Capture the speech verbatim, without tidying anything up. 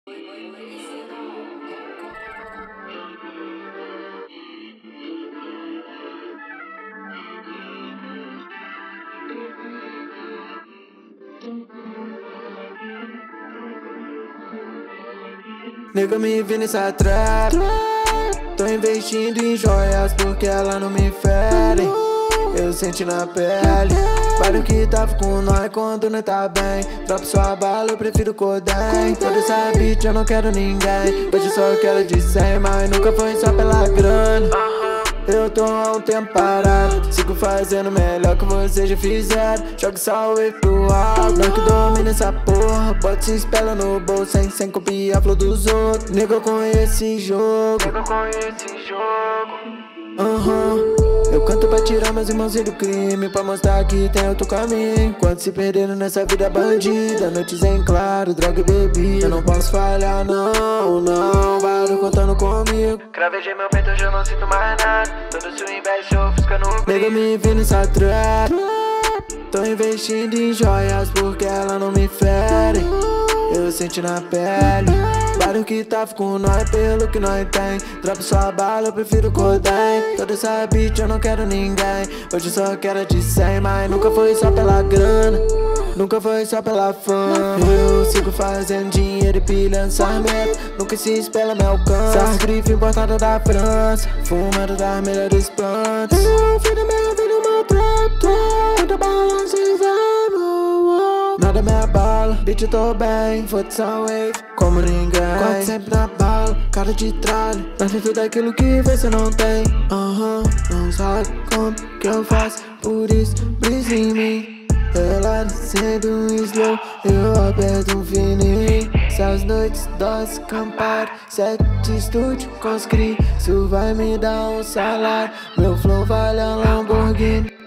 Nega, me vi nessa trap. Tô investindo em joias porque ela não me fere. Eu senti na pele. Vários que tava com nós quando não tá bem. Drop sua bala, eu prefiro Codem. Toda essa bitch eu não quero ninguém. Hoje só quero de cem, mas nunca foi só pela grana. Eu tô há um tempo parado, sigo fazendo melhor que vocês já fizeram. Joga salve pro alto, não que domina essa porra. Bota se espelha no bolso, sem, sem copiar a flor dos outros. Nega, eu conheço esse jogo. Nega, eu conheço esse jogo. Uhum. Eu canto pra tirar meus irmãos do crime, pra mostrar que tem outro caminho. Quando se perderam nessa vida bandida, noites em claro, droga e bebida. Eu não posso falhar, não, não. Vários contando comigo. Cravejei meu peito, hoje eu não sinto mais nada. Todo seu inveja eu ofusca no brilho. Nega, me vi nessa trap. Tô investindo em joias porque ela não me fere. Eu senti na pele. Vários que tava com nós pelo que nós tem. Drop sua bala, eu prefiro Codem. Toda essa bitch eu não quero ninguém. Hoje só quero de cem, mas nunca foi só pela grana. Nunca foi só pela fama. Eu sigo fazendo dinheiro e pilhando sarmento. Nunca se espelha meu alcance. Essa grife importada da França, fumando das melhores plantas. Eu fiz da minha vida uma trap, trap. Muita balança e exame. Nada me abala, bitch eu tô bem. Foda-se a wave, como ninguém. Quase sempre na bala, cara de tralha. Mas tem tudo aquilo que você não tem. Aham, uh-huh. Não sabe como que eu faço, por isso brisa em mim. Ela descendo um slow, eu aperto um fininho. Essas noites, dose, campar, set de estúdio com os cri. Isso vai me dar um salário, meu flow vale a Lamborghini.